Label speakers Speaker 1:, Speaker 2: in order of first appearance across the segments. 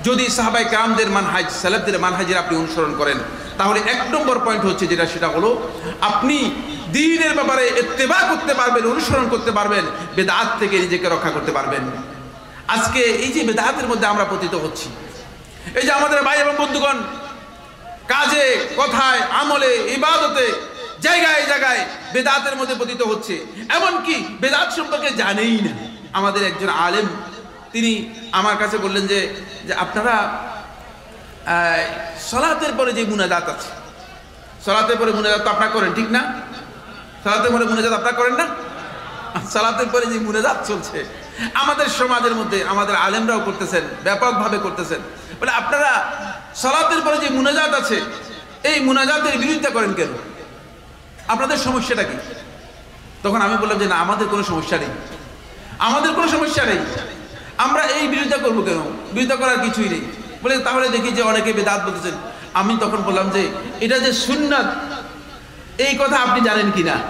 Speaker 1: যদি সাহাবায়ে কেরামদের মানহাজ সালাফদের মানহাজের আপনি অনুসরণ করেন, তাহলে এক নম্বর পয়েন্ট হচ্ছে সেটা হলো আপনি দ্বীনের ব্যাপারে ইত্তেবা করতে পারবেন, অনুসরণ করতে পারবেন, বেদাত থেকে নিজেকে রক্ষা করতে পারবেন। আজকে এই যে বেদাতের মধ্যে আমরা পতিত হচ্ছি, এই যে আমাদের ভাই এবং বন্ধুগণ কাজে কথায় আমলে ইবাদতে জায়গায় জায়গায় বেদাতের মধ্যে পতিত হচ্ছে, এমনকি বেদাত সম্পর্কে জানেই না। আমাদের একজন আলেম তিনি আমার কাছে বললেন যে আপনারা সালাতের পরে যে মুনাজাত আছে, সালাতের পরে মুনাজাত তো আপনারা করেন, ঠিক না? সালাতের পরে মুনাজাত আপনারা করেন না? সালাতের পরে যে মুনাজাত চলছে আমাদের সমাজের মধ্যে, আমাদের আলেমরাও করতেছেন, ব্যাপকভাবে করতেছেন, বলে আপনারা সালাতের পরে যে মুনাজাত আছে এই মুনাজাতের বিরোধিতা করেন কেন? আপনাদের সমস্যাটা কি? তখন আমি বললাম যে না, আমাদের কোনো সমস্যা নেই, আমাদের কোনো সমস্যা নেই, আমরা এই বিরোধিতা করবো কেন? বিরোধিতা করার কিছুই নেই। বলে তাহলে দেখি যে অনেকে বেদাত বলতেছেন। আমি তখন বললাম যে এটা যে সুন্নাত, এই কথা আপনি জানেন কি না?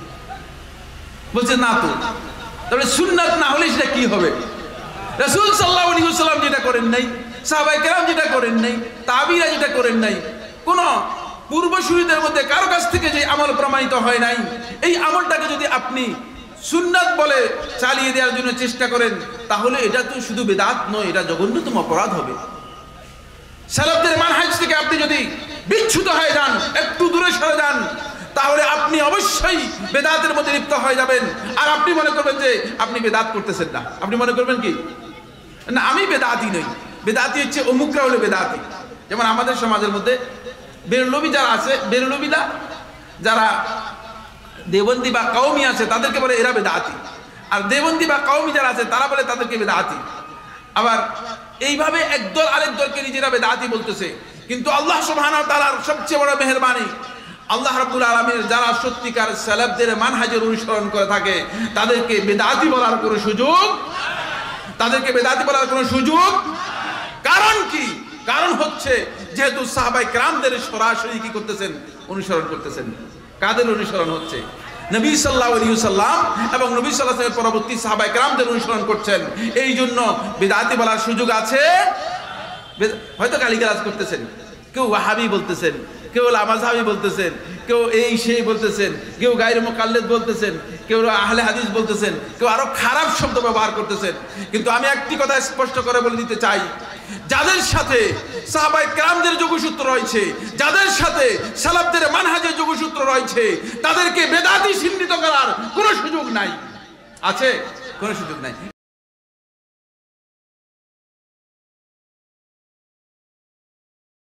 Speaker 1: বলছে না। তো তাহলে সুন্নাত না হলে সেটা কি হবে? রাসূল সাল্লাল্লাহু আলাইহি ওয়াসাল্লাম যেটা করেন নাই, সাহাবায়ে কেরাম যেটা করেন নাই, তাবিঈরা যেটা করেন নাই, কোন পূর্বসূরীদের মধ্যে কারো কাছ থেকে যে আমল প্রমাণিত হয় নাই, এই আমলটাকে যদি আপনি সুন্নাত বলে চালিয়ে দেওয়ার জন্য চেষ্টা করেন, তাহলে এটা তো শুধু বেদাত নয়, এটা জঘন্যতম অপরাধ হবে। সালাফদের মানহাজ থেকে আপনি যদি বিচ্যুত হয়ে যান, একটু দূরে সরে যান, তাহলে আপনি অবশ্যই বেদাতের মধ্যে লিপ্ত হয়ে যাবেন। আর আপনি মনে করবেন যে আপনি বেদাত করতেছেন না। আপনি মনে করবেন কি না, আমি বেদাতি নই, বেদাতি হচ্ছে অমুকরা হলো বেদাতি। যেমন আমাদের সমাজের মধ্যে বেরলবি যারা আছে, বেরলবিরা যারা দেবন্দী বা কওমি আছে তাদেরকে বলে এরা বেদাতি, আর দেবন্দী বা কওমি যারা আছে তারা বলে তাদেরকে বেদাতি। আবার এইভাবে একদল আরেক দলকে নিজেরা বেদাতি বলতেছে। কিন্তু আল্লাহ সুবহানাহু ওয়া তাআলার সবচেয়ে বড় মেহেরবানি, আল্লাহ রাব্বুল আলামিন যারা সত্যিকার সালাফদের মানহাজের অনুসরণ করে থাকে তাদেরকে বেদাতি বলার কোনো সুযোগ, তাদেরকে বেদাতি বলার কোনো সুযোগ। কারণ কি? কারণ হচ্ছে যেহেতু সাহাবায়ে কেরামদের সরাসরি কি করতেছেন? অনুসরণ করতেছেন। কাদের অনুসরণ হচ্ছে? নবী সাল্লাল্লাহু আলাইহি ওয়াসাল্লাম এবং নবী সাল্লাল্লাহু আলাইহি ওয়াসাল্লামের পরবর্তী সাহাবায়ে কেরামদের অনুসরণ করছেন। এই জন্য বেদাতি বলার সুযোগ আছে। হয়তো গালিগালাজ করতেছেন, কেউ ওয়াহাবি বলতেছেন, কেউ লামাযহাবি বলতেছেন, কেউ এই সেই বলতেছেন, কেউ গায়রে মুকাল্লিদ বলতেছেন, কেউ আহলে হাদিস বলতেছেন, কেউ আরো খারাপ শব্দ ব্যবহার করতেছেন। কিন্তু আমি একটি কথা স্পষ্ট করে বলে দিতে চাই, যাদের সাথে সাহাবায়ে কেরামদের যোগসূত্র রয়েছে, যাদের সাথে সালাফদের মানহাজের যোগসূত্র রয়েছে, তাদেরকে বেদাতি চিহ্নিত করার কোনো সুযোগ নাই। আছে? কোনো সুযোগ নাই।